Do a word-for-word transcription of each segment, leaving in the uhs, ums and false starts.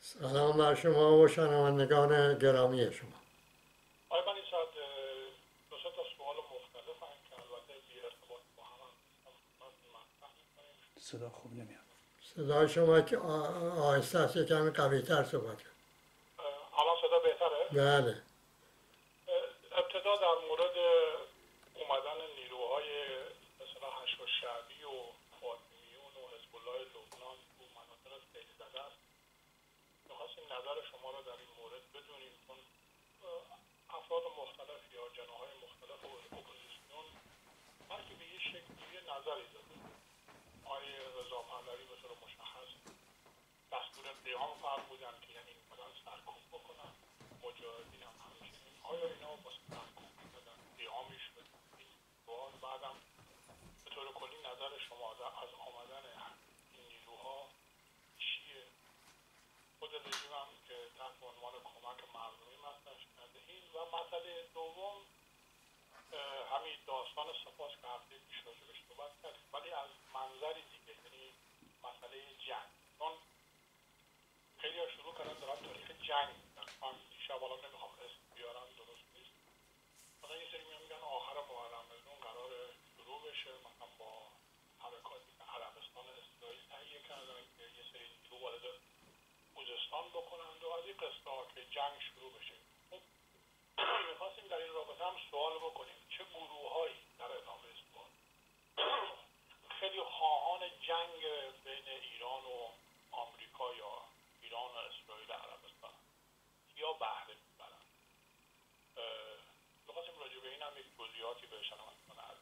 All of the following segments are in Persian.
سلام بر شما و شنوندگان گرامی شما. آقای بنی صاحب، دو سه تا سوال مختلف هم که البته بی ارتباط با هم مطرح می‌کنیم. صدا خوب نمیاد. صدای شما که آهسته است، کمی قوی تر صحبت کنید. الان صدا بهتره؟ بله. ابتدا در مورد اومدن نیروهای مثلا حشد شعبی و فاطمیون و حزب الله لبنان تو مناطق سیل زده است. می‌خواستیم نظر شما رو در این مورد بدونیم، چون افراد مختلف یا جناح‌های مختلف اپوزیسیون هر کی به یه شکلی یه نظری داده. آقای رضا پهلوی به طور مشخص دستور قیام فرمودن که یعنی مثلا سرکوب بکنن، مجاهدین هم همچنین. آیا اینا با سرکوب می‌دادن قیامی شد؟ این سوال. بعدم به طور کلی نظر شما از آمدن این نیروها چیه؟ خود رژیم هم که تحت عنوان کمک مردمی مطرح کرده. این و مسئله دوم همین داستان سپاس که هفته پیش راجبش صحبت کردیم، ولی از منظری دیگه، یعنی مسئله جنگ. چون خیلی ها شروع کردن دارن تاریخ جنگ میدن. من دیشب حالا نمیخوام اسم بیارم، درست نیست. مثلا یه سری میان میگن آخر محرم مردون قرار شروع بشه مثلا با حرکاتی که عربستان اسرائیل تهیه کردن که یه سری نیرو وارد خوزستان بکنند و از این قصه ها که جنگ شروع بشه. خب میخواستیم در این رابطه هم سوال بکنیم چه گروه هایی در ادامه سوال خیلی خواهان جنگ بین ایران و آمریکا یا ایران و اسرائیل عربستان یا بهره میبرن. میخواستیم راجع به این هم یک جزئیاتی به شنوندگان عرض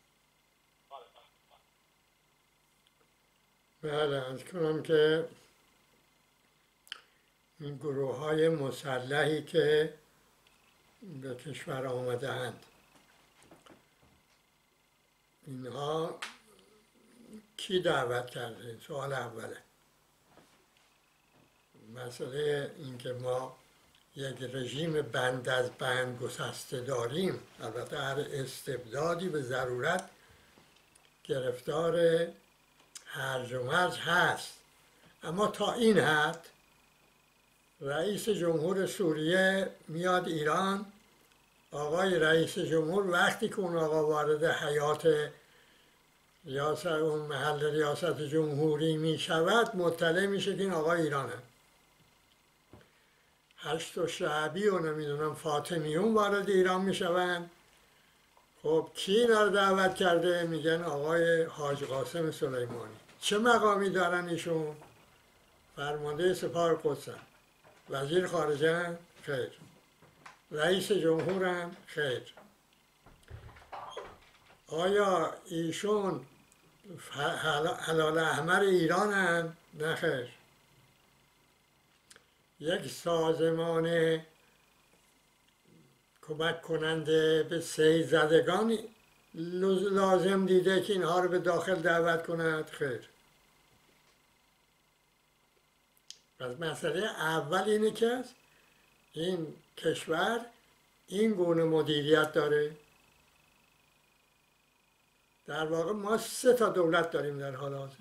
بله، از کنم که این گروه های مسلحی که به کشور آمده اند، اینها کی دعوت کرده؟ این سوال اوله. مسئله اینکه ما یک رژیم بند از بند گسسته داریم، البته هر استبدادی به ضرورت گرفتار هرج و مرج هست، اما تا این حد رئیس جمهور سوریه میاد ایران، آقای رئیس جمهور وقتی که اون آقا وارد حیات ریاست اون محل ریاست جمهوری می شود مطلع میشه که این آقا ایرانه. هشت و شعبی و نمیدونم فاطمیون وارد ایران می شوند. خب کی اینا رو دعوت کرده؟ میگن آقای حاج قاسم سلیمانی. چه مقامی دارن ایشون؟ فرمانده سپاه قدسن. وزیر خارجه؟ خیر. رئیس جمهورم؟ خیر. آیا ایشون هلال احمر ایران هم؟ نه خیر. یک سازمان کمک کننده به سیل زدگان لازم دیده که اینها رو به داخل دعوت کند؟ خیر. پس مسئله اول اینه که این کشور این گونه مدیریت داره. در واقع ما سه تا دولت داریم در حال حاضر.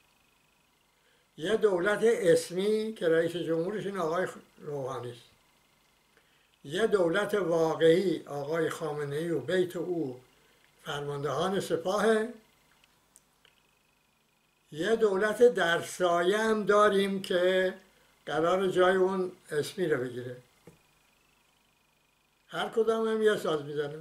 یه دولت اسمی که رئیس جمهورش این آقای روحانی است. یه دولت واقعی آقای خامنه‌ای و بیت او فرماندهان سپاه. یه دولت در سایه هم داریم که قرار جای اون اسمی رو بگیره. هر کدام هم یه ساز میزنه.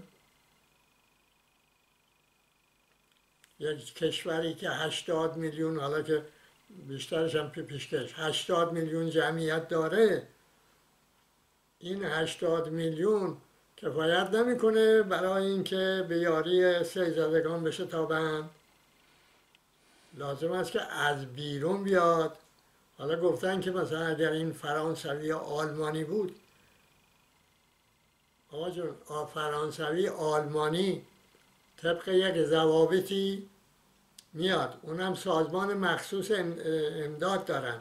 یک کشوری که هشتاد میلیون، حالا که بیشترش هم پیشکش، هشتاد میلیون جمعیت داره، این هشتاد میلیون کفایت نمیکنه برای اینکه به یاری سیل زدگان بشه تابند. لازم است که از بیرون بیاد. حالا گفتن که مثلا اگر این فرانسوی یا آلمانی بود، آقا جون فرانسوی آلمانی طبق یک ضوابطی میاد، اونم سازمان مخصوص امداد دارن،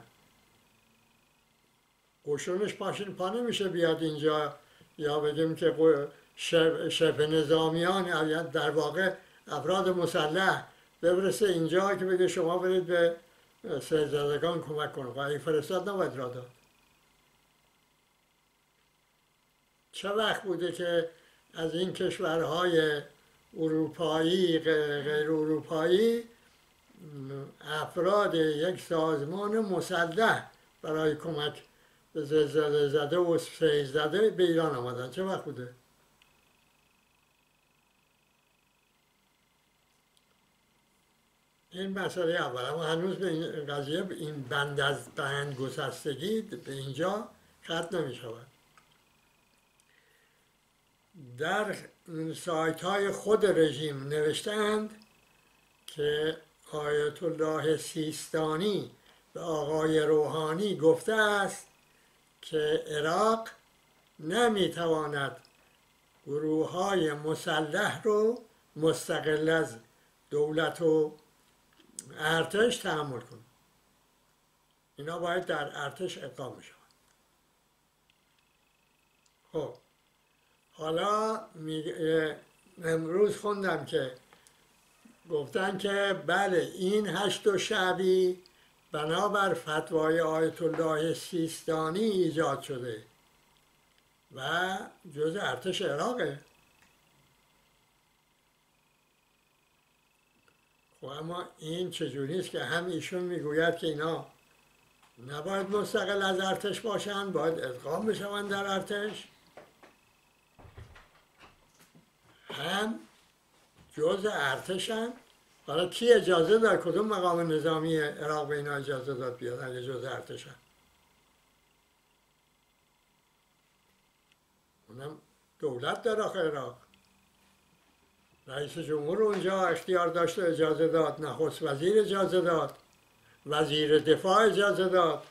قشونش پاشین پا نمیشه بیاد اینجا یا بگیم که شبه نظامیان در واقع افراد مسلح ببرسه اینجا که بگه شما برید به سیل زدگان کمک کنید. و این فرستاد نباید را داد. چه وقت بوده که از این کشورهای اروپایی غیر اروپایی افراد یک سازمان مسلح برای کمک به زلزله زده و سیل زده به ایران آمدن؟ چه وقت بوده؟ این مسئله اول. اما هنوز به این قضیه، این بند از بند گسستگی به اینجا ختم نمی شود. در سایت های خود رژیم نوشتند که آیت الله سیستانی به آقای روحانی گفته است که عراق نمیتواند گروه های مسلح رو مستقل از دولت و ارتش تحمل کنه. اینا باید در ارتش اقامه شود. خب حالا امروز خوندم که گفتن که بله این هشت و شعبی بنابر فتوای آیت الله سیستانی ایجاد شده و جز ارتش عراقه. خب اما این چجوری است که هم ایشون میگوید که اینا نباید مستقل از ارتش باشن، باید ادغام بشوند در ارتش، هم جز ارتشن. حالا کی اجازه داد؟ کدوم مقام نظامی عراق به اینا اجازه داد بیاد اگه جز ارتشن؟ اونم دولت در آخر عراق، رئیس جمهور اونجا اختیار داشت و اجازه داد، نخست وزیر اجازه داد، وزیر دفاع اجازه داد.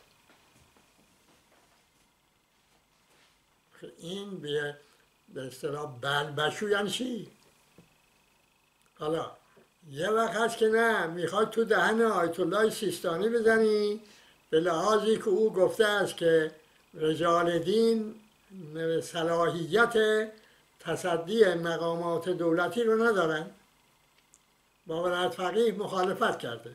این به به اصطلاح بلبشو یعنی چی؟ حالا یه وقت هست که نه میخواد تو دهن آیت الله سیستانی بزنی به لحاظی که او گفته است که رجال دین صلاحیت تصدی مقامات دولتی رو ندارن. با ولایت فقیه مخالفت کرده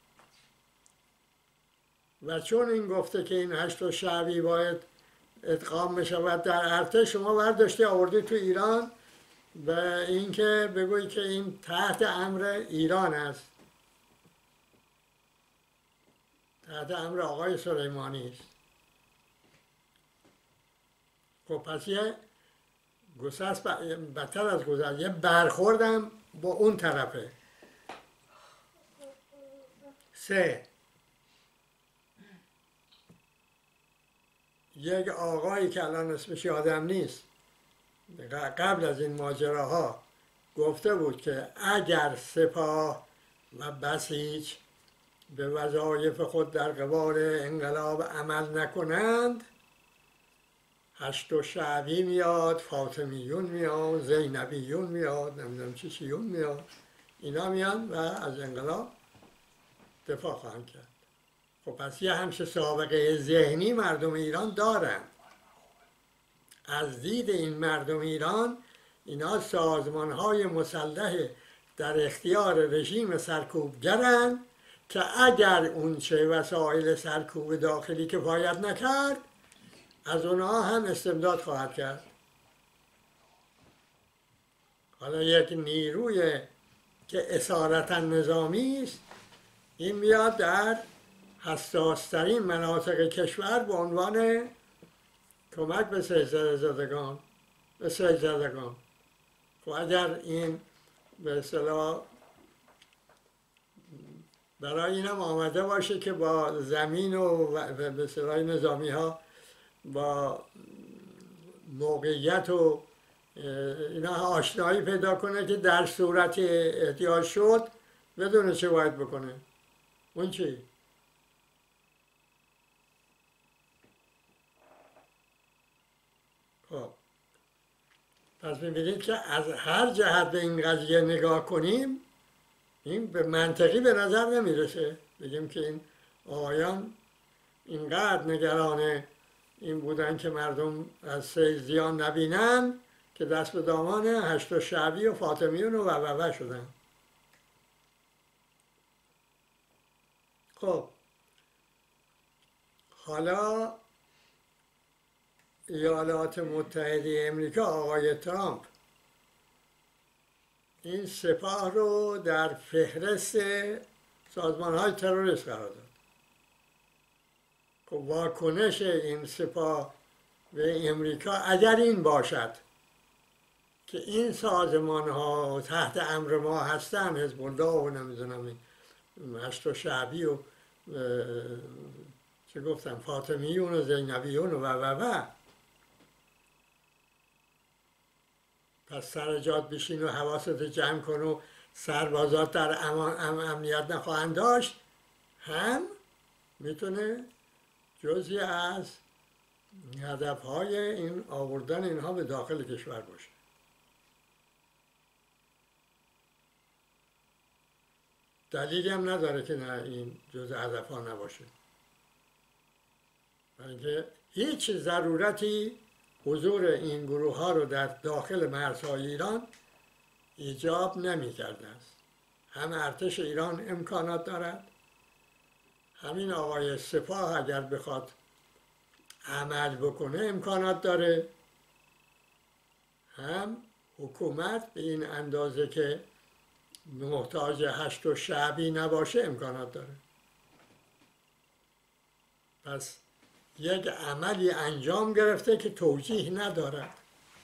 و چون این گفته که این هشت و شعبی باید ادغام بشود در ارتش، شما برداشتی آوردی تو ایران و اینکه بگویی که این تحت امر ایران است، تحت امر آقای سلیمانی است. خب پس یه گسست بدتر از گسست، یه برخوردم با اون طرفه. سه، یک آقایی که الان اسمش یادم نیست قبل از این ماجراها گفته بود که اگر سپاه و بسیج به وظایف خود در قبال انقلاب عمل نکنند، هشت و شعبی میاد، فاطمیون میاد، زینبیون میاد، نمیدونم چی چیون میاد، اینا میان و از انقلاب دفاع خواهند کرد. خب پس یه همچه سابقه ذهنی مردم ایران دارن. از دید این مردم ایران اینا سازمانهای مسلح در اختیار رژیم سرکوبگرن که اگر اون چه وسایل سرکوب داخلی کفایت نکرد از اونها هم استبداد خواهد کرد. حالا یک نیروی که اصالتا نظامی است این میاد در حساسترین مناطق کشور به عنوان کمک به سیل زدگان به سیل زدگان. خب اگر این به اصطلاح برای اینم آمده باشه که با زمین و به اصطلاح نظامی ها با موقعیت و اینا آشنایی پیدا کنه که در صورت احتیاج شد بدونه چه باید بکنه. اون چی؟ خب پس می‌بینید که از هر جهت به این قضیه نگاه کنیم این به منطقی به نظر نمیرسه. بگیم که این آقایان اینقدر نگران این بودن که مردم از سیل زیان نبینن که دست به دامان هشت و شعبی و فاطمیون و و شدن. خب حالا ایالات متحده امریکا آقای ترامپ این سپاه رو در فهرست سازمان های تروریست قرار داد. خب واکنش این سپاه به امریکا اگر این باشد که این سازمان ها تحت امر ما هستن، حزب الله و نمیدونم هشت و شعبی و چه گفتم فاطمیون و زینبیون و و و پس سر جات بشین و حواست جمع کن و سربازات در امان ام امنیت نخواهند داشت، هم میتونه جزئی از هدفهای این آوردن اینها به داخل کشور باشه. دلیلی هم نداره که نه این جزء هدفها نباشه، اینکه هیچ ضرورتی حضور این گروه ها رو در داخل مرزهای ایران ایجاب نمی کرده است. هم ارتش ایران امکانات دارد، همین آقای سپاه اگر بخواد عمل بکنه امکانات داره، هم حکومت به این اندازه که محتاج هشت و شعبی نباشه امکانات داره. پس یک عملی انجام گرفته که توجیه ندارد.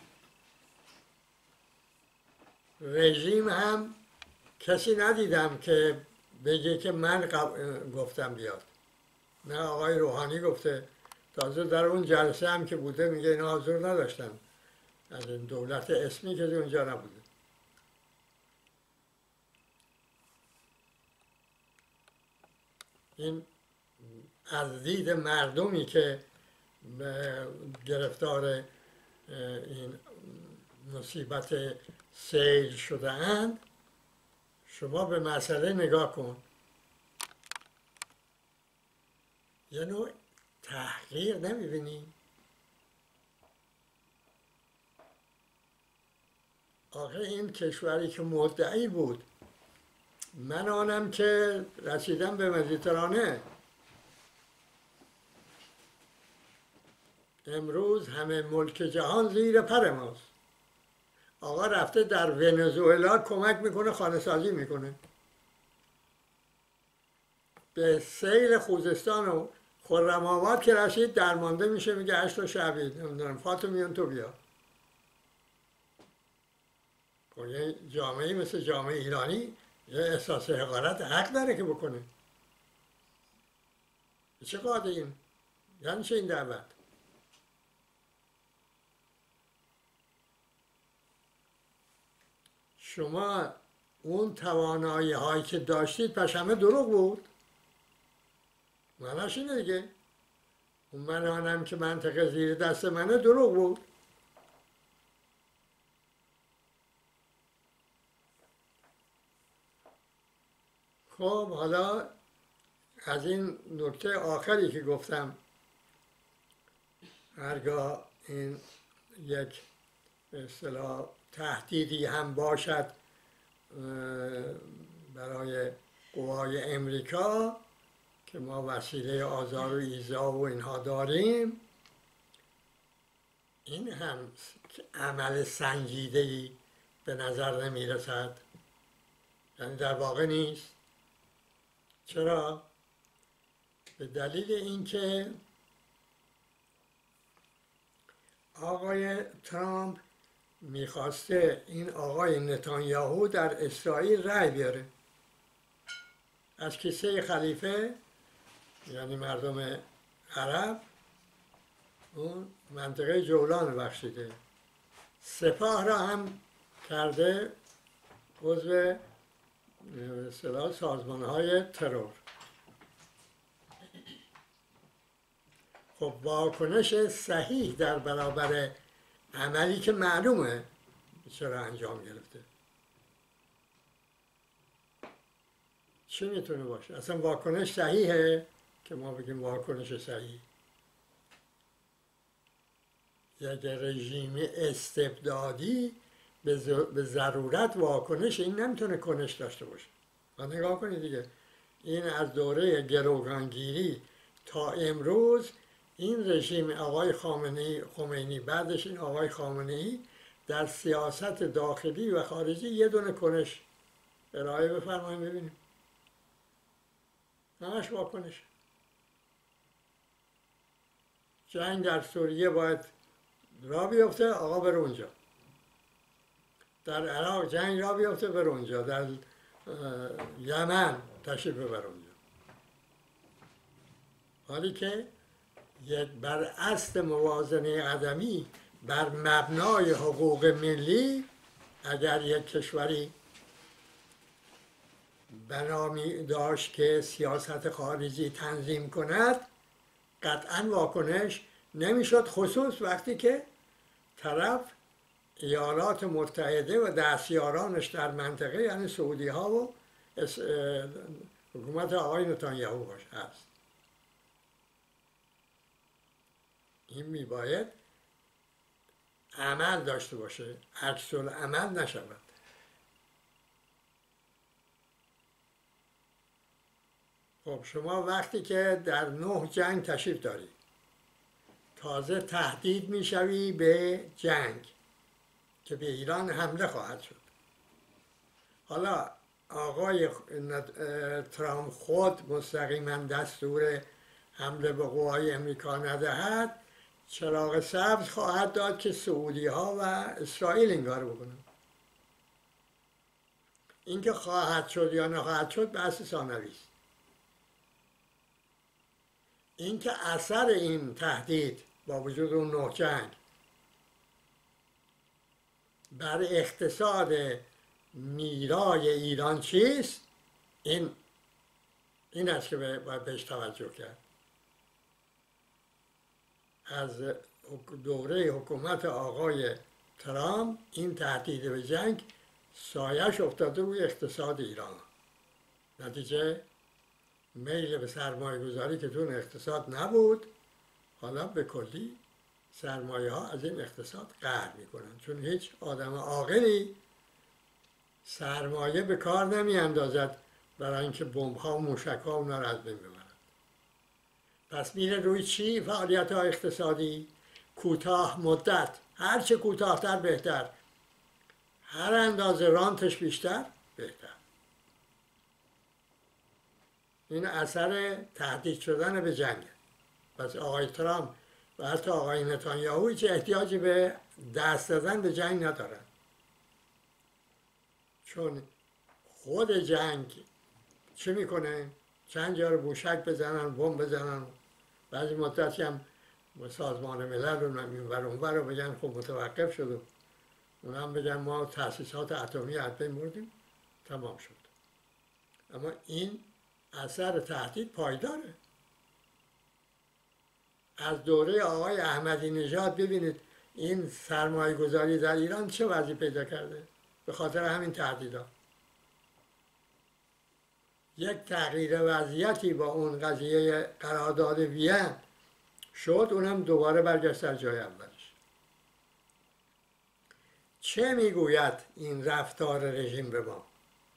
رژیم هم کسی ندیدم که بگه که من گفتم بیاد. نه آقای روحانی گفته، تازه در اون جلسه هم که بوده میگه اینا حضور نداشتن، از این دولت اسمی که اونجا نبوده. این از دید مردمی که گرفتار این مصیبت سیل شده اند، شما به مسئله نگاه کن، یه نوع تحقیر نمیبینی؟ آخه این کشوری که مدعی بود من آنم که رسیدم به مدیترانه، امروز همه ملک جهان زیر پر ماست. آقا رفته در ونزوئلا کمک میکنه، خانه سازی میکنه. به سیل خوزستان و خرم آباد که رسید درمانده میشه، میگه هشت و شعبی نمیدونم فاطمیون تو بیا. یه جامعه مثل جامعه ایرانی یه احساس حقارت حق داره که بکنه. چه قاعده این؟ یعنی چه این دعوت؟ شما اون توانایی هایی که داشتید پس همه دروغ بود. معناش اینه دیگه. اون منانم که منطقه زیر دست منه دروغ بود. خب حالا از این نکته آخری که گفتم، هرگاه این یک به اصطلاح تهدیدی هم باشد برای قوای امریکا که ما وسیله آزار و ایذا و اینها داریم، این هم عمل سنجیده‌ای به نظر نمی رسد. یعنی در واقع نیست. چرا؟ به دلیل اینکه آقای ترامپ میخواسته این آقای نتانیاهو در اسرائیل رأی بیاره. از کیسه خلیفه یعنی مردم عرب اون منطقه جولان بخشیده، سپاه را هم کرده عضو اصطلاح سازمان‌های ترور. خب واکنش صحیح در برابر عملی که معلومه چرا انجام گرفته چی میتونه باشه؟ اصلا واکنش صحیحه که ما بگیم واکنش صحیح؟ یک رژیم استبدادی به ضرورت واکنش این نمیتونه کنش داشته باشه. و نگاه کنید دیگه، این از دوره گروگانگیری تا امروز این رژیم آقای خامنه‌ای خمینی بعدش این آقای خامنه‌ای در سیاست داخلی و خارجی یه دونه کنش ارائه بفرمایید ببینیم. همش واکنش. جنگ در سوریه باید را بیفته، آقا بره اونجا. در عراق جنگ را بیفته، بره اونجا. در یمن تشریف ببر اونجا. حالی که یک بر اصل موازنه عدمی، بر مبنای حقوق ملی، اگر یک کشوری بنامی داشت که سیاست خارجی تنظیم کند، قطعا واکنش نمیشد، خصوص وقتی که طرف ایالات متحده و دستیارانش در منطقه یعنی سعودی ها و حکومت آقای نتانیاهو باشه هست. این میباید عمل داشته باشه، عکس العمل نشود. خب شما وقتی که در نه جنگ تشریف داری، تازه تهدید میشوی به جنگ که به ایران حمله خواهد شد. حالا آقای ترامپ خود مستقیما دستور حمله به قوای امریکا ندهد، چراغ سبز خواهد داد که سعودی ها و اسرائیل این کار بکنن. اینکه خواهد شد یا نخواهد شد بحث ثانوی است. اینکه اثر این تهدید با وجود اون نه جنگ بر اقتصاد میرای ایران چیست، این این است که باید بهش توجه کرد. از دوره حکومت آقای ترامپ این تهدید به جنگ سایش افتاده روی اقتصاد ایران. نتیجه میل به سرمایه گذاری که تو اقتصاد نبود، حالا به کلی سرمایه ها از این اقتصاد قهر میکنن، چون هیچ آدم عاقلی سرمایه به کار نمی اندازد برای اینکه بمب ها و موشک ها اونا را از بین ببرند. پس میره روی چی؟ فعالیت های اقتصادی کوتاه مدت، هر چه کوتاهتر بهتر، هر اندازه رانتش بیشتر بهتر. این اثر تهدید شدن به جنگ. پس آقای ترامپ و حتی آقای نتانیاهو هیچ احتیاجی به دست دادن به جنگ ندارن، چون خود جنگ چه میکنه؟ چند جا رو موشک بزنن، بمب بزنن، بعضی مدتی هم سازمان ملل رو اینور اونور رو بگن خب متوقف شد و اونا هم بگن ما تأسیسات اتمی از بین بردیم، تمام شد. اما این اثر تهدید پایداره. از دوره آقای احمدی نژاد ببینید این سرمایه گذاری در ایران چه وضعی پیدا کرده به خاطر همین تهدیدها. یک تغییر وضعیتی با اون قضیه قرارداد وین شد، اونم دوباره برگشت در جای اولش. چه میگوید این رفتار رژیم به ما؟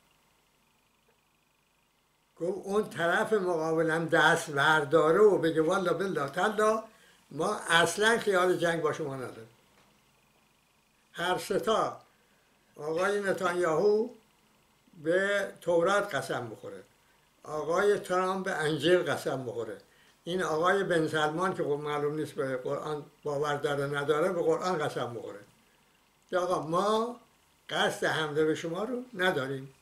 گفت اون طرف مقابلم دست برداره و بگه والا بالله تالا ما اصلا خیال جنگ با شما نداریم. هر ستا آقای نتانیاهو به تورات قسم بخوره، آقای ترامپ به انجیل قسم بخوره، این آقای بن سلمان که معلوم نیست به قرآن باور داره نداره به قرآن قسم بخوره که آقا ما قصد حمله به شما رو نداریم.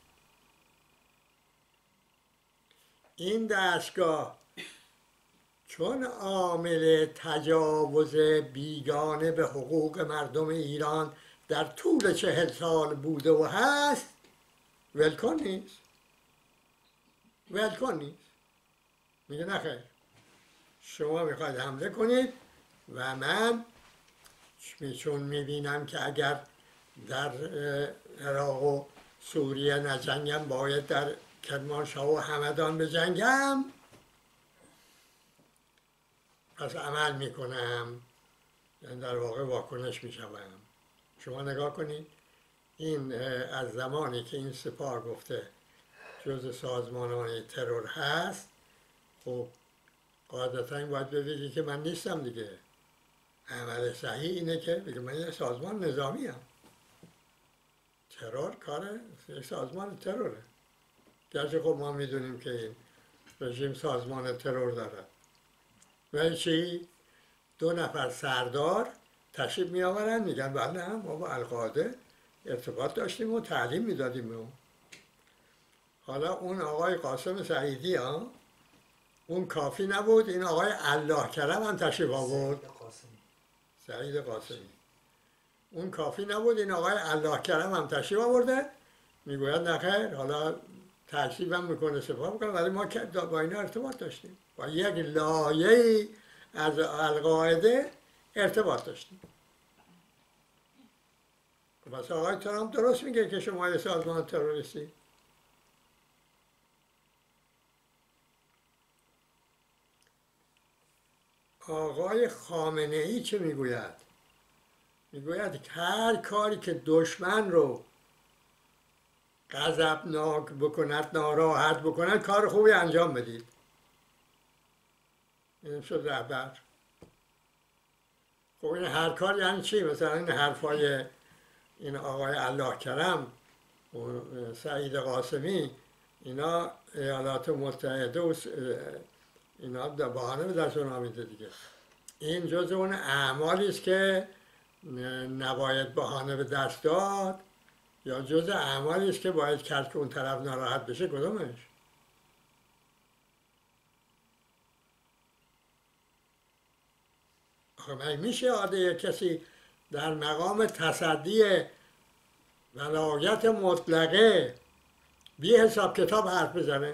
این دستگاه چون عامل تجاوز بیگانه به حقوق مردم ایران در طول چهل سال بوده و هست، ولکن نیست. ولکن نیست. میگه نخیر، شما میخواید حمله کنید و من چون میبینم که اگر در عراق و سوریه نجنگم باید در کرمانشاه و همدان بجنگم، پس عمل میکنم، یعنی در واقع واکنش میشوم. شما نگاه کنید این از زمانی که این سپاه گفته جز سازمانان ترور هست، خب قاعدتا این باید بگی که من نیستم دیگه. عمل صحیح اینه که بگه من یه سازمان نظامی هم. ترور کاره یک سازمان تروره. گرچه خب ما میدونیم که این رژیم سازمان ترور دارد. و چی؟ دو نفر سردار تشریف می آورن میگن بله هم ما با القاعده ارتباط داشتیم و تعلیم میدادیم به اون. حالا اون آقای قاسم سعیدی ها اون کافی نبود، این آقای الله کرم هم تشریف آورد. سعید قاسمی. اون کافی نبود، این آقای الله کرم هم تشریف آورده. میگوید نخیر، حالا تشریف هم میکنه سپاه میکنه، ولی ما با اینا ارتباط داشتیم، با یک لایه‌ای از القاعده ارتباط داشتیم. پس آقای ترامپ درست میگه که شما یه سازمان تروریستی. آقای خامنه ای چه میگوید؟ میگوید هر کاری که دشمن رو غضبناک بکند، ناراحت بکند، کار خوبی انجام بدید. این شد رهبر. خب این هر کار یعنی چی؟ مثلا این حرفای این آقای الله کرم و سعید قاسمی، اینا ایالات متحده و اینا بهانه به دستشون آمیده دیگه. این جز اون اعمالی است که نباید بهانه به دست داد، یا جز اعمالی است که باید کرد که اون طرف ناراحت بشه؟ کدومش؟ آخه من میشه عاده کسی در مقام تصدی ولایت مطلقه بی حساب کتاب حرف بزنه؟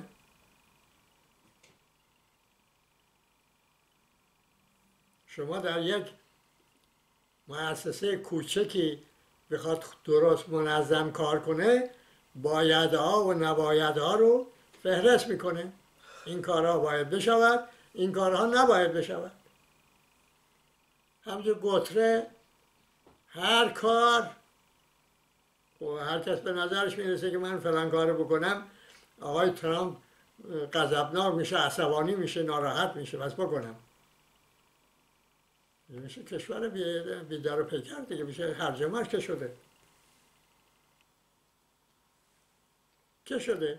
شما در یک مؤسسه کوچکی بخواد درست منظم کار کنه، بایدها و نبایدها رو فهرست میکنه. این کارها باید بشود، این کارها نباید بشود. همچون گتره هر کار و هر کس به نظرش میرسه که من فلان کارو بکنم، آقای ترامپ غضبناک میشه، عصبانی میشه، ناراحت میشه، بس بکنم. میشه کشور بی در و پیکر دیگه، میشه هرجمش که شده. که شده؟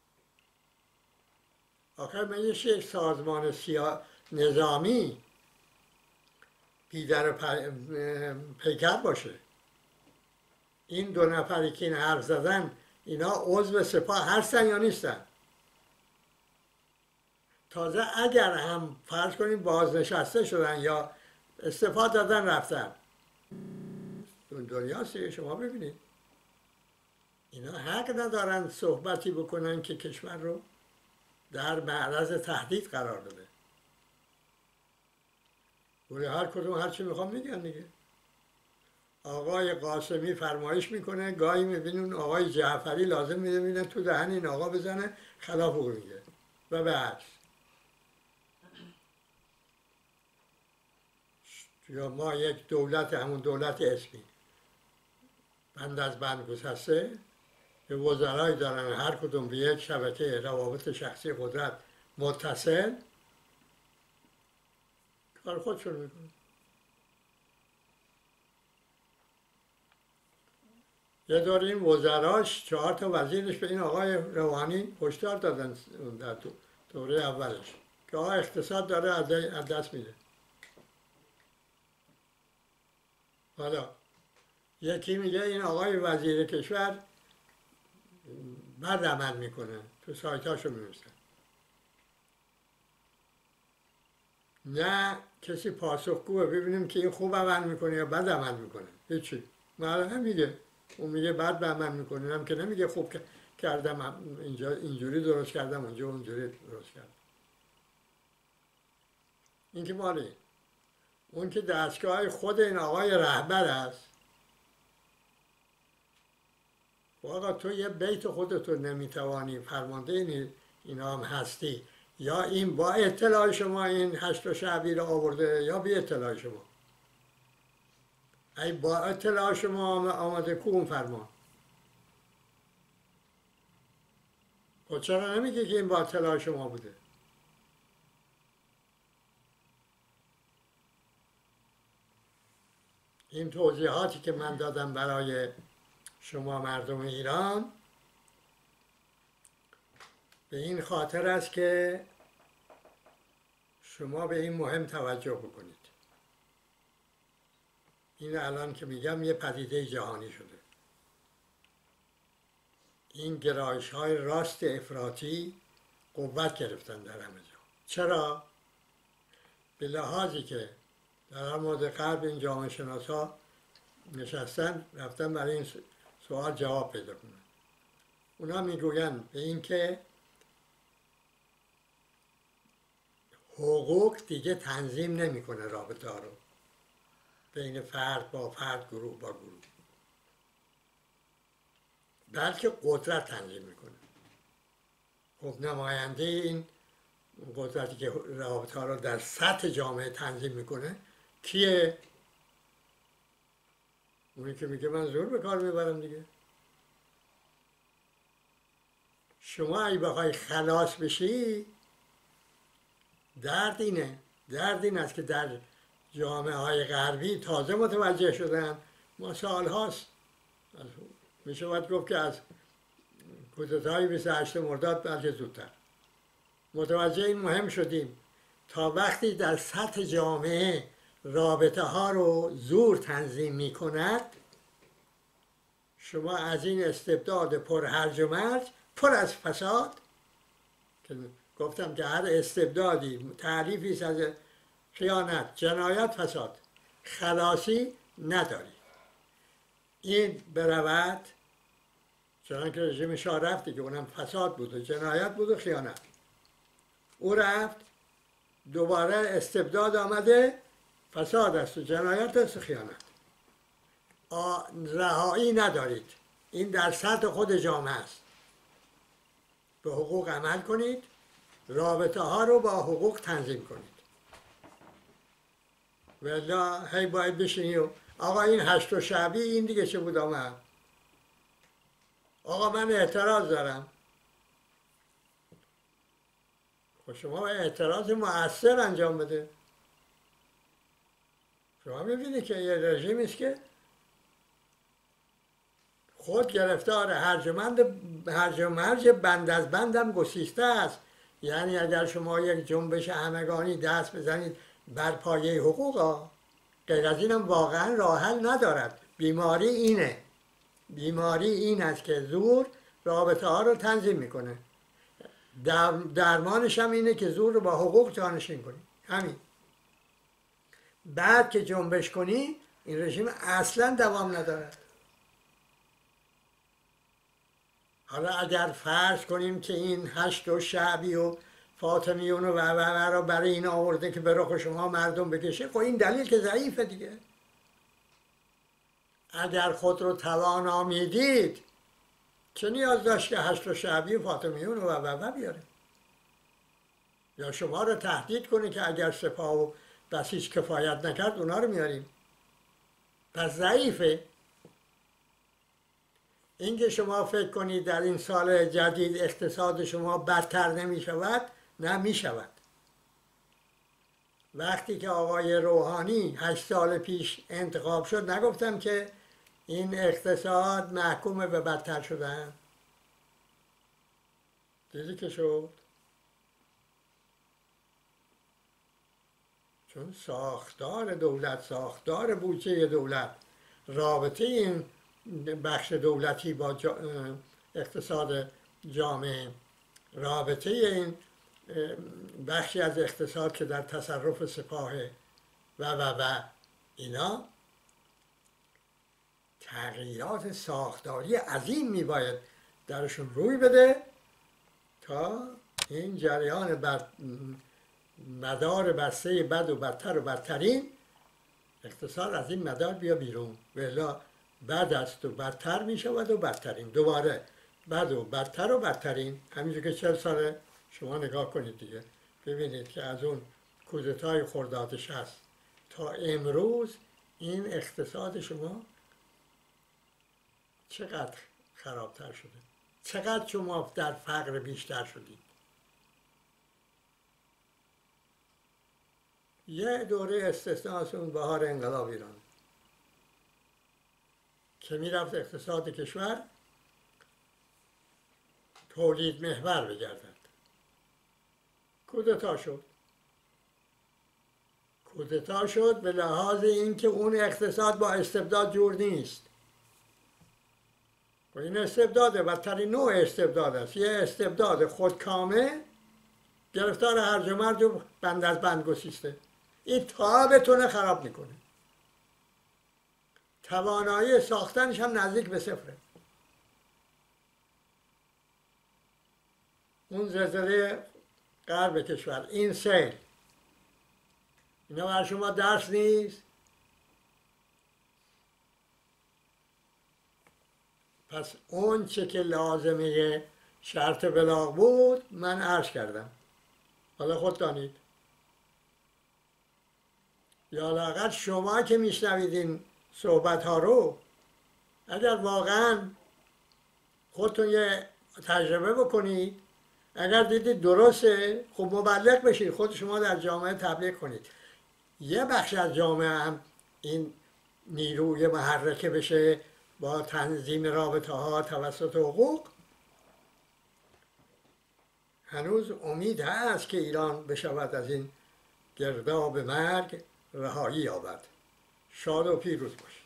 آخر من یک سازمان سیا... نظامی بی در و پیکر باشه. این دو نفری که این حرف زدن اینا عضو سپاه هستن یا نیستن؟ تازه اگر هم فرض کنیم بازنشسته شدن یا استعفا دادن رفتن، دنیا سیه شما ببینید اینا حق ندارن صحبتی بکنن که کشور رو در معرض تهدید قرار داده. ولی هر کدوم هر چی میخوام میگن دیگه. آقای قاسمی فرمایش میکنه، گاهی میبینون آقای جعفری لازم میبینه تو دهن این آقا بزنه، خلاف او میگه و به عکس. یا ما یک دولت، همون دولت اسمی بند از بند گسسته، به وزرایی دارن هر کدوم به یک شبکه روابط شخصی قدرت متصل، کار خودشون میکنن. یه دور این وزراش چهار تا وزیرش به این آقای روحانی هشدار دادن در دوره اولش که آقا اقتصاد داره از دست میده. حالا یکی میگه این آقای وزیر کشور بد عمل میکنه، تو سایتاشو می‌نویسن. نه کسی پاسخگوه ببینیم که این خوب عمل میکنه یا بد عمل میکنه. هیچی. معلومه میگه، اون میگه بد عمل میکنه، هم که نمیگه خوب کردم اینجا اینجوری درست کردم اونجا اونجوری درست کردم. این که مالی اون که دستگاه خود این آقای رهبر است. آقا تو یه بیت خودتو نمیتوانی فرمانده این اینا هم هستی، یا این با اطلاع شما این هشت شعبی رو آورده یا بی اطلاع شما. ای با اطلاع شما آمده کو اون فرمان؟ خود چرا نمیگه که این با اطلاع شما بوده؟ این توضیحاتی که من دادم برای شما مردم ایران به این خاطر است که شما به این مهم توجه بکنید. این الان که میگم یه پدیده جهانی شده. این گرایش های راست افراطی قوت گرفتن در همه جا. چرا؟ به لحاظی که در مورد غرب این جامعه شناسا نشستن رفتن برای این سوال جواب پیدا کنن. اونا میگویند به این که حقوق دیگه تنظیم نمیکنه رابطه ها رو بین فرد با فرد، گروه با گروه، بلکه قدرت تنظیم میکنه. خب نماینده این قدرتی که رابطه ها رو در سطح جامعه تنظیم میکنه کیه؟ اونی که میگه من زور به کار میبرم دیگه. شما اگه بخوای خلاص بشی درد اینه درد این است که در جامعه های غربی تازه متوجه شدن. ما سال هاست میشه باید گفت که از کودتای بیست و هشتم مرداد بلکه زودتر متوجه این مهم شدیم تا وقتی در سطح جامعه رابطه ها رو زور تنظیم می کند، شما از این استبداد پر هرج و مرج، پر از فساد، که گفتم که هر استبدادی تعریفی است از خیانت، جنایت، فساد، خلاصی نداری. این برود چنان که رژیم شاه رفتی که اونم فساد بود و جنایت بود و خیانت، او رفت دوباره استبداد آمده، فساد است و جنایت است و خیانت. رهایی ندارید. این در سطح خود جامعه است. به حقوق عمل کنید، رابطه ها رو با حقوق تنظیم کنید. والله هی باید بشینی و آقا این هشت و شعبی این دیگه چه بود آمد؟ آقا من اعتراض دارم. خب شما اعتراض مؤثر انجام بده. شما میبینید که یه رژیمی است که خود گرفتار هرج و هرج و مرج بند از بندم گسیسته است. یعنی اگر شما یک جنبش همگانی دست بزنید بر پایه حقوق، غیر از اینم واقعا راه حل ندارد. بیماری اینه. بیماری این است که زور رابطه ها رو تنظیم میکنه. در درمانش هم اینه که زور رو با حقوق جانشین کنی. همین. بعد که جنبش کنی این رژیم اصلا دوام ندارد. حالا اگر فرض کنیم که این هشت و شعبی و فاطمیون و و و را برای این آورده که به رخ شما مردم بکشه، خب این دلیل که ضعیفه دیگه. اگر خود رو توانا میدید چه نیاز داشت که هشت و شعبی و فاطمیون و و و بیاره؟ یا شما رو تهدید کنه که اگر سپاه و بسیج کفایت نکرد اونا رو میاریم. پس ضعیفه. اینکه شما فکر کنید در این سال جدید اقتصاد شما بدتر نمی شود، نه می شود. وقتی که آقای روحانی هشت سال پیش انتخاب شد نگفتم که این اقتصاد محکوم به بدتر شدن؟ دیدی که شد؟ چون ساختار دولت، ساختار بودجه دولت، رابطه این بخش دولتی با اقتصاد جامعه، رابطه این بخشی از اقتصاد که در تصرف سپاهه و و و اینا، تغییرات ساختاری عظیم میباید درشون روی بده تا این جریان بر مدار بسته بد و بدتر و بدترین اقتصاد از این مدار بیا بیرون. ولی بد است و بدتر می شود و بدترین، دوباره بد و بدتر و بدترین. همینجور که چهل ساله شما نگاه کنید دیگه، ببینید که از اون کودتای خرداد شصت تا امروز این اقتصاد شما چقدر خرابتر شده، چقدر شما در فقر بیشتر شدید. یه دوره استثناء اون بهار انقلاب ایران، که میرفت اقتصاد کشور تولید محور بگردد. کودتا شد. کودتا شد به لحاظ اینکه اون اقتصاد با استبداد جور نیست. و این استبداده، بدترین نوع استبداد است. یه استبداد خودکامه، گرفتار هرج و مرج و بند از بند گسیسته. این تابتون خراب میکنه. توانایی ساختنش هم نزدیک به صفره. اون زلزله غرب کشور، این سیل، اینا بر شما درس نیست؟ پس اون چه که لازمه شرط بلاغ بود من عرض کردم. حالا خود دانید. یا لااقل شما که میشنوید این صحبت ها رو، اگر واقعا خودتون یه تجربه بکنید، اگر دیدید درسته، خب مبلغ بشید، خود شما در جامعه تبلیغ کنید. یه بخش از جامعه هم این نیروی محرکه بشه با تنظیم رابطه ها توسط حقوق. هنوز امید هست که ایران بشود از این گرداب مرگ رهایی یابد. شاد و پیروز باشید.